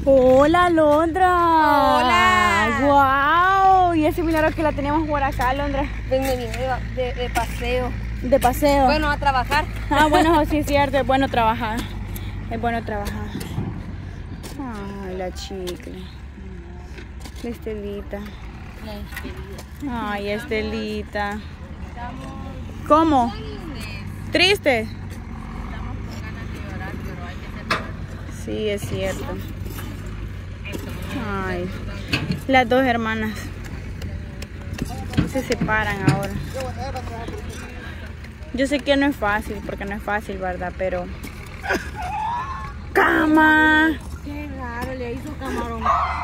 Hola, Alondra. Hola. Wow. Y ese milagro que la teníamos por acá, Alondra. Me vine de paseo. De paseo. Bueno, a trabajar. Ah, bueno, sí es cierto, es bueno trabajar. Es bueno trabajar. Ay, la chicle. La Estelita. Ay, Estelita. ¿Cómo? ¿Triste? Estamos con ganas de llorar, pero hay que hacer. Sí, es cierto. Ay, las dos hermanas se separan ahora. Yo sé que no es fácil, porque no es fácil, ¿verdad? Pero... ¡Cama! Qué raro, le hizo camarón.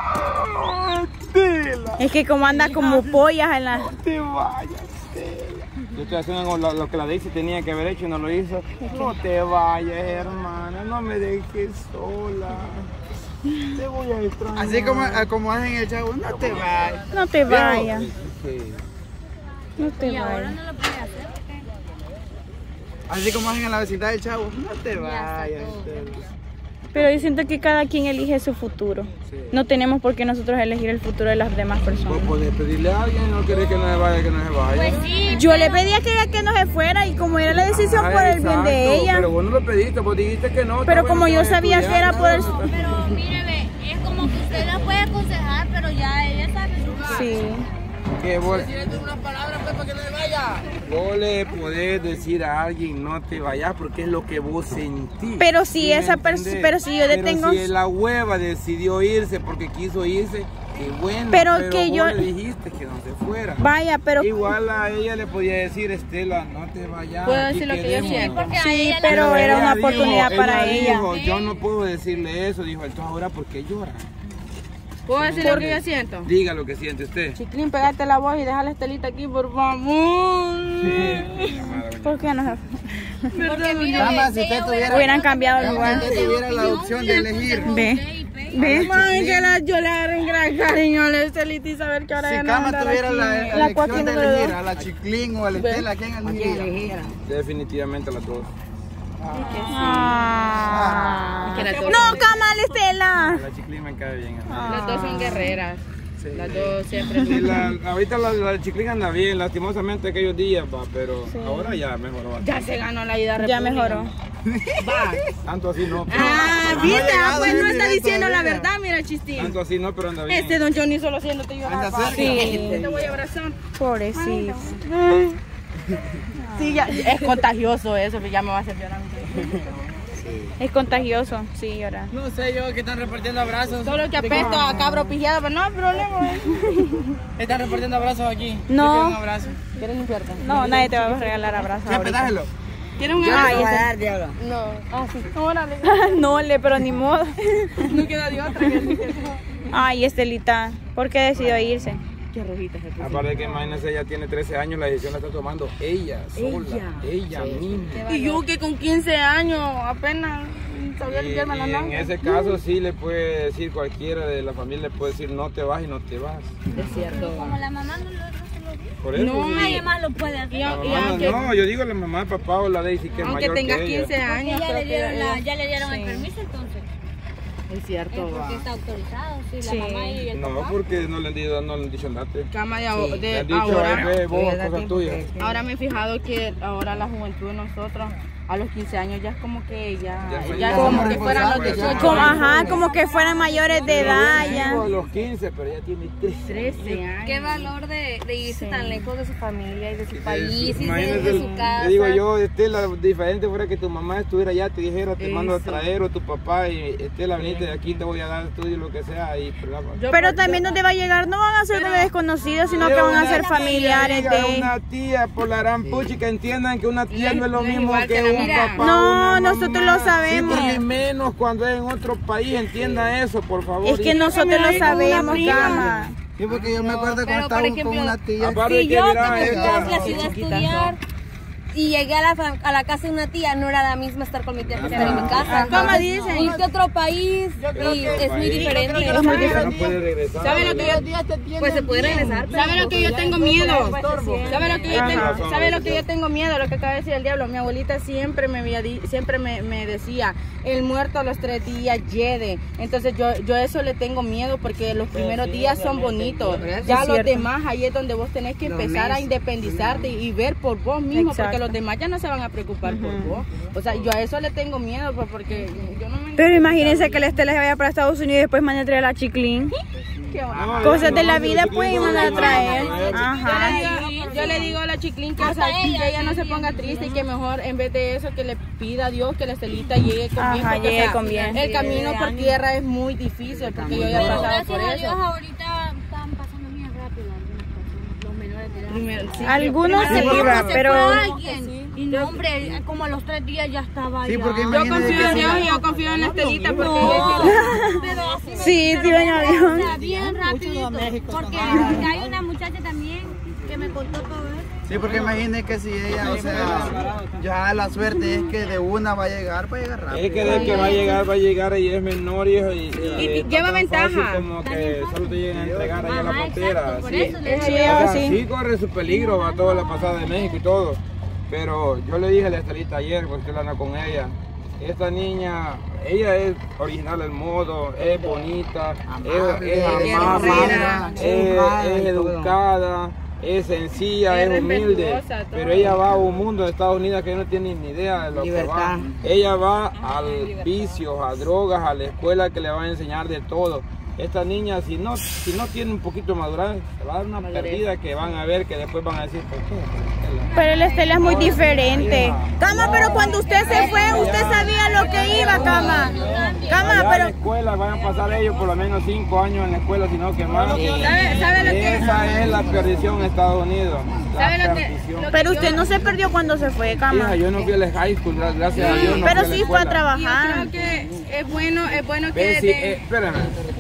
Es que como anda como pollas en la... No te vayas, Stella. Yo estoy haciendo lo que la Daisy tenía que haber hecho y no lo hizo. No te vayas, hermana, no me dejes sola. Te voy a extrañar. Así como hacen el chavo, no te vayas. No te vayas. Sí. No te Y ahora vayas. no lo puede hacer. Así como hacen en la vecindad del chavo, no te vayas. Pero yo siento que cada quien elige su futuro. Sí. No tenemos por qué nosotros elegir el futuro de las demás personas. Vos podés pedirle a alguien, no querés que no se vaya, que no se vaya. Pues sí. Yo le pedía que no se fuera y como era la decisión por el bien de Exacto, ella. Pero vos no lo pediste, vos dijiste que no. Pero está como bueno yo que sabía que estudiar, era por el... Pero míreme, es como que usted la puede aconsejar, pero ya ella sabe su Sí. Que vos... una palabra pues, para que no se vaya. Vos le podés decir a alguien no te vayas porque es lo que vos sentís. Pero si ¿Sí esa me persona... entendés? Pero si yo detengo... Pero si la hueva decidió irse porque quiso irse, qué bueno. Pero que vos yo- le dijiste que no se fuera. Vaya, pero... Igual a ella le podía decir, Estela, no te vayas. Puedo aquí decir lo que yo quedémonos. siento. Porque a Sí, ella la- pero era una ella oportunidad dijo, para ella. dijo, yo no puedo decirle eso, dijo, entonces ahora ¿por qué llora? ¿Puedo decir lo que yo siento? Diga lo que siente usted. Chiclín, pegate la voz y deja la Estelita aquí, por favor. ¿Por qué no se... Porque mire, Cama, si usted tuviera, Hubieran cambiado el lugar. si usted tuviera la opción de elegir. Ve. ¿Ves? Ay, que yo le agarré un gran cariño a la Estelita y saber que ahora Si ya no va a Cama andar tuviera aquí. la La elección Joaquín de número elegir dos. a la Chiclín o a la Estela, ¿a quién elegiría? Definitivamente las dos. Ah. Que las dos No, son- cama, la Estela. La chiclín me cae bien. Las dos son guerreras. Sí. Las dos siempre Sí, son. ahorita la chiclín anda bien, lastimosamente aquellos días, va, pero ahora ya mejoró. Ya se ganó la ida Ya mejoró. Va. Tanto así no. Ah, No viste, ha llegado pues ese no está nivel diciendo la todavía. verdad, mira, Chistín. Tanto así no, pero anda bien. Este don Johnny solo haciéndote llorar. Anda va. cerca. Sí. Te voy a abrazar. Pobrecito. Sí, ya, es contagioso eso, ya me va a hacer llorar. Es contagioso, sí, llorar. No sé yo que están repartiendo abrazos. Solo que apesto a cabro pijado, pero no hay problema. Están repartiendo abrazos aquí. No. Yo quiero un abrazo. ¿Quieres limpiarte? No, nadie te va a regalar abrazos Ya, ahorita. pedáselo. ¿Quieres un Ay, abrazo? esa- diablo. No. Ah, sí. Órale. No, pero ni modo. No queda de otra que Ay, Estelita, ¿por qué decidió irse? Qué rojita se puso. Aparte que imagínense, ella tiene 13 años, la decisión la está tomando ella sola, ella misma. Y yo que con 15 años apenas sabía limpiarme la Y en nalga. ese caso sí le puede decir cualquiera de la familia, le puede decir no te vas y no te vas. Es cierto. Como la mamá no se lo dice, Por eso No, sí. nadie más lo puede hacer. Y, La y mamá no, aunque, no, yo digo la mamá, papá o la Daisy que es aunque mayor tengas que ella. 15 años, Ya creo le que dieron, ella- ya le dieron Sí. el permiso entonces. Es cierto, Es va. porque está autorizado, sí, Sí. la mamá y el No, papá. porque no le han dicho andate. Cama de, Le han dicho, ahora. ve, vos, cosa tuya. Ahora me he fijado que ahora la juventud de nosotros a los 15 años ya es como que ya como como que fueran los responsable, 18 Como, años. ajá, como que fueran mayores de edad Yo ya. digo a los 15, pero ya tiene 13 años. Qué valor de irse tan lejos de su familia y de su Sí, país y de imagínate, su casa. le digo yo, Estela, diferente fuera que tu mamá estuviera allá, te dijera, te mando a Eso. traer, o tu papá, y Estela, venite de aquí, te voy a dar estudio, lo que sea, y Pero también donde va a llegar no van a ser de desconocidos, sino que van a ser familiares Diga, de... una tía, por la gran puchi, que entiendan que una tía no es lo no es mismo igual que que la un mía. papá. No, una nosotros mamá. lo sabemos. Sí, y menos cuando es en otro país, entienda eso, por favor. Es que nosotros lo sabemos, prima. Cama. Sí, porque yo me acuerdo cuando pero, estaba por con ejemplo, una tía. Aparte Si que yo que mira, me fui a esta- la ciudad a estudiar, y llegué a la casa de una tía, no era la misma estar con mi tía que estar en mi casa. ¿Cómo dicen? Irte a otro país y es muy diferente. No puede regresar. ¿Sabe lo que yo Pues se puede regresar. pero ¿Sabe lo que yo tengo miedo? ¿Sabe lo que yo tengo? Ajá. ¿Sabe lo que yo tengo miedo? Lo que acaba de decir el diablo. Mi abuelita siempre me decía, el muerto a los 3 días yede. Entonces yo eso le tengo miedo porque los primeros días son bonitos. Ya los demás, ahí es donde vos tenés que empezar a independizarte y ver por vos mismo, Exacto. porque los demás ya no se van a preocupar por vos. O sea, yo a eso le tengo miedo porque yo no me... Pero imagínense que la Estela se vaya para Estados Unidos y después mande a traer a la Chiclín. ¿Qué onda? Cosas de la vida pueden mandar a traer. Ajá. Yo le digo a la Chiclín que, o sea, que ella no se ponga triste y que mejor en vez de eso que le pida a Dios que la Estelita llegue con bien. Ajá, porque, llegue o sea, con bien. El camino por tierra es muy difícil porque yo ya he pasado por gracias a Dios eso. ahorita están pasando bien rápido algunas personas, los menores de edad. Primero, sí, Algunos se primero- libran, Se pero fue alguien, y no, hombre, como a los 3 días ya estaba Sí, allá. porque Yo imagínate confío en que Dios si y yo confío en la Estelita porque Pero así sí, sí, en avión. o sea, bien rapidito, porque hay una muchacha también que me contó todo eso. Sí, porque imagínate que si ella, o sea, ya la suerte es que de una va a llegar rápido. Es que de que va a llegar y es menor y lleva tan ventaja. fácil como que solo te llegan a entregar allá a la Ajá, frontera. exacto, por Sí. eso le O Sí, sea, sí. sí corre su peligro, va toda la pasada de México y todo. Pero yo le dije a la Estelita ayer, porque estoy hablando con ella, esta niña, ella es original del modo, es bonita, es amable, es educada, es sencilla, Es es humilde, respetuosa, todo. pero ella va a un mundo de Estados Unidos que no tiene ni idea de lo que va. Ella va al vicio, a drogas, a la escuela que le va a enseñar de todo. Esta niña, si no tiene un poquito de madurez, se va a dar una perdida que van a ver, que después van a decir, ¿por qué? Pero la Estela es muy diferente. Cama, pero cuando usted se fue, usted sabía lo que iba, Cama. Cama, Allá en la pero escuela van a pasar ellos por lo menos 5 años en la escuela, sino que más. ¿Sabe lo que? Esa es la perdición en Estados Unidos. La ¿Sabe lo que- perdición. pero usted no se perdió cuando se fue, Hija, Cama. yo no fui a la high school, gracias a Dios. No Pero fui a la sí fue a escuela. trabajar. Yo creo que es bueno que... Bessie, espérame.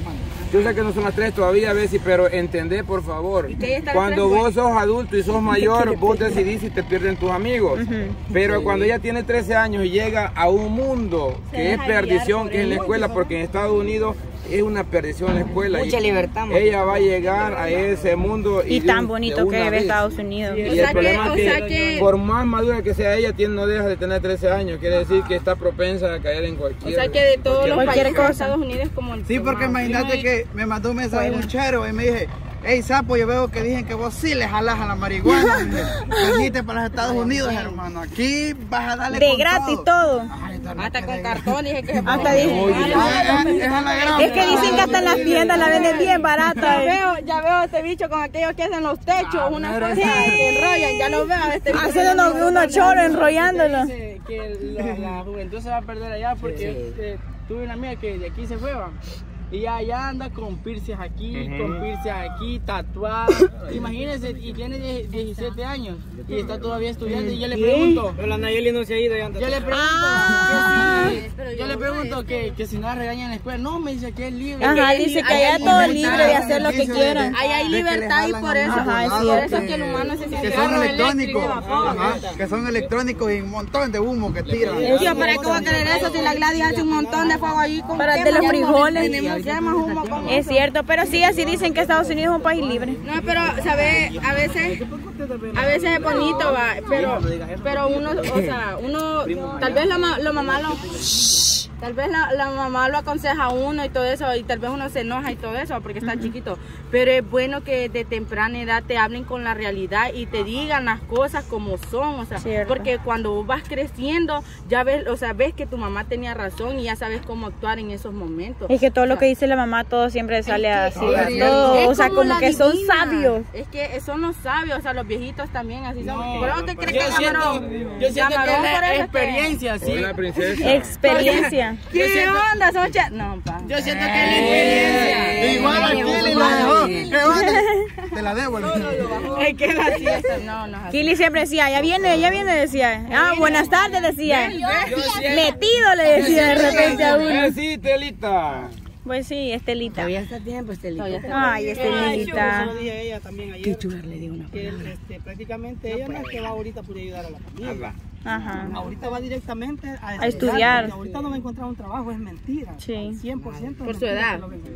Yo sé que no son las 3 todavía, Bessie, pero entendé, por favor. que ella está Cuando al vos sos adulto y sos mayor, vos decidís si te pierden tus amigos. Pero cuando ella tiene 13 años y llega a un mundo que es perdición, que es en la escuela, porque en Estados Unidos es una perdición la escuela. Mucha libertad. Ella va a llegar a ese mundo Y de tan un- bonito de que una es vez. Estados Unidos. Y O el sea problema que- es o sea que- por más madura que sea ella, no deja de tener 13 años. Quiere decir que está propensa a caer en O cualquier... sea que de todos los Cualquier países de cosa. Estados Unidos como el Sí, porque imagínate que me mandó un mensaje un chero y me dije, hey Sapo, yo veo que dicen que vos sí le jalás a la marihuana. Me dije, venite para los Estados Unidos, hermano. Aquí vas a darle De con gratis todo. todo. Ay, esta hasta noche con de- cartón dije que se Hasta ponía. dice. Es a la gran. Es que dicen que hasta en las tiendas la venden bien barata. Ya veo este bicho con aquellos que hacen los techos, una cosa que enrollan, ya lo veo este bicho. Haciendo unos choros, enrollándolo. Que la juventud se va a perder allá porque tuve una amiga que de aquí se fue, va. Y allá anda con piercings aquí, con piercings aquí, tatuada. Imagínense, y tiene 17 años y está todavía estudiando. Y yo le pregunto, Pero la Nayeli no se ha ido y anda. yo le pregunto, Ah. yo le pregunto que si no la regañan en la escuela. No, me dice que es libre. Ajá, dice que allá todo libre de hacer lo que quieran. Ahí hay libertad y por eso, Ajá, es por cierto. eso es que el humano se que siente son carro electrónicos, eléctrico. ajá, que son electrónicos y un montón de humo que tiran. Tío, ¿para qué voy a querer eso si la Gladys hace un montón de fuego ahí con Para quema? de los Ya frijoles. Tenemos ya más humo como... Es cierto, pero sí, así dicen que Estados Unidos es un país libre. No, pero, ¿sabes? A veces es bonito, va, pero uno, o sea, uno, tal vez la mamá lo... Tal vez la mamá lo aconseja a uno y todo eso, y tal vez uno se enoja y todo eso porque está chiquito. Pero es bueno que de temprana edad te hablen con la realidad y te digan las cosas como son, o sea, Cierto. porque cuando vos vas creciendo, ya ves, o sea, ves que tu mamá tenía razón y ya sabes cómo actuar en esos momentos. Es que todo lo que dice la mamá, todo siempre sale así. Es Todo, o sea, como como la que son divina. sabios. Es que son los sabios, o sea, los viejitos también así son. No, ¿Pero te crees yo que siento Camarón? que es Camarón por la eso es que- experiencia, sí. Hola, princesa. Experiencia. ¿Qué onda, Socha? No, pa. Yo siento que es la experiencia. Igual a Kili la dejó. ¿Qué onda? Te la debo. Es que era así, eso, no, no es así. Kili siempre decía, ya viene, decía. Ah, buenas tardes, decía. Metido le decía de repente a uno. Sí, Telita. Pues sí, Estelita. Todavía está tiempo, Estelita. Ay, Yo Estelita. se lo dije a ella también ayer. Le digo una Que prácticamente ella no es que va ahorita por ayudar a la familia. Ajá. Ahorita va directamente a estudiar. porque ahorita no va a encontrar un trabajo, es mentira. Sí. 100% Por su edad.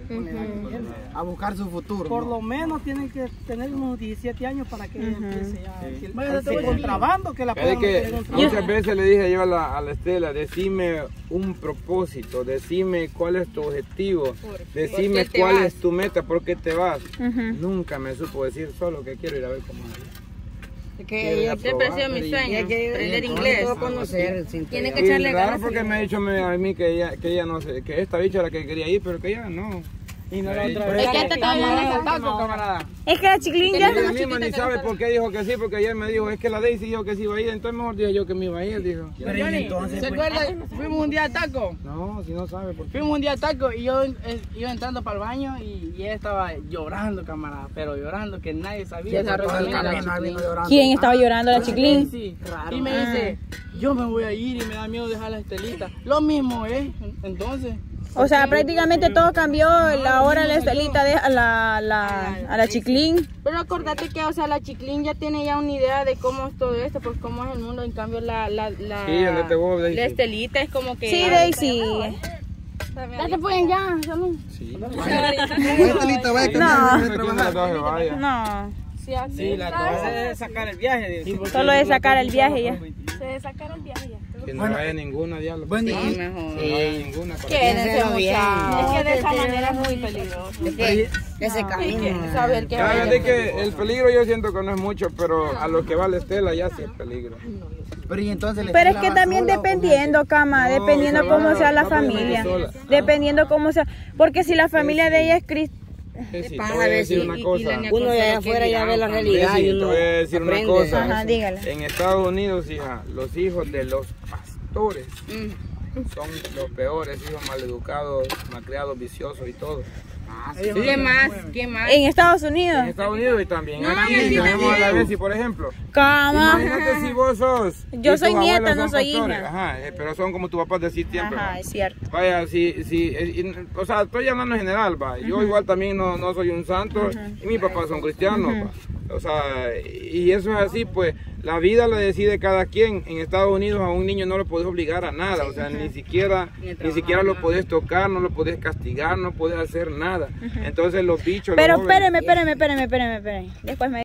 A buscar su futuro. Por lo menos tienen que tener unos 17 años para que empiece ya. El contrabando que la Es puedan meter que en un trabajo. muchas veces le dije yo a la Estela, decime un propósito, decime cuál es tu objetivo, decime ¿por qué te cuál vas? es tu meta, por qué te vas. Ujú. Nunca me supo decir, solo que quiero ir a ver cómo es. Que ella Siempre ha sido mi sueño, aprender inglés. conocer. Tiene que Y echarle raro ganas. porque me ha dicho a mí que ella no sé, que esta bicha era la que quería ir, pero que ella no. Y no la otra Es vez. Es que te todavía no taco, camarada. Es que la Chiclín ya... Ella misma ni sabe por qué dijo que sí, porque ayer me dijo, es que la Daisy dijo que sí iba a ir, entonces mejor dije yo que me iba a ir, dijo. Pero entonces, ¿se acuerda? Fuimos un día a taco. No, si no sabe por qué. Fuimos un día a taco y yo iba entrando para el baño y ella estaba llorando, camarada, pero llorando que nadie sabía. ¿Quién estaba llorando? La Chiclín. Sí. Y me dice, yo me voy a ir y me da miedo dejar la Estelita. Lo mismo es, entonces. O sea, prácticamente todo cambió. Ahora la Estelita deja a la Chiclín. Pero acordate que, o sea, la Chiclín ya tiene ya una idea de cómo es todo esto, pues cómo es el mundo. En cambio, andate vos, Daisy. la Estelita es como que... Sí, Daisy. Ya se pueden ya, salud. Sí. Estelita, vaya que No. no trabajar. No, Sí, la cosa es sacar el viaje. solo de sacar el viaje ya. Se sacaron viaje ya. Que no vaya ninguna, diablo. Bueno, Sí, y- mejor. No vaya ninguna. para Quédense, bien. muchachos. Es que de esa manera es muy peligroso. Ese camino. Saber que Ya, de que el peligro yo siento que no es mucho, pero a lo que va la Estela ya sí es peligro. pero y entonces Pero es que también dependiendo, cama, No, dependiendo se cómo va- sea la va por familia. sola. Dependiendo cómo sea. Porque si la familia de ella es cristiana. Sí, te voy a decir una cosa. Uno de allá afuera ya ve la realidad Sí, y te uno voy a decir una aprende. cosa. Ajá, dígala. En Estados Unidos, hija, los hijos de los pastores son los peores hijos maleducados, malcriados, viciosos y todo. ¿Qué más? ¿Qué más? En Estados Unidos. En Estados Unidos y también No, aquí aquí tenemos a la también. Bessie, por ejemplo. Cama. Imagínate si vos sos. Yo y soy tus nieta, abuelos no son soy pastores. hija. Ajá, pero son como tu papá decís siempre. Ajá, ¿va? es cierto. Vaya, o sea, estoy hablando en general, va. Yo igual también no soy un santo y mis papás son cristianos, va. O sea, y eso es así, pues la vida la decide cada quien. En Estados Unidos a un niño no lo podés obligar a nada, o sea, ni siquiera lo podés tocar, no lo podés castigar, no podés hacer nada. Entonces los bichos, Pero los jóvenes- espéreme. Después me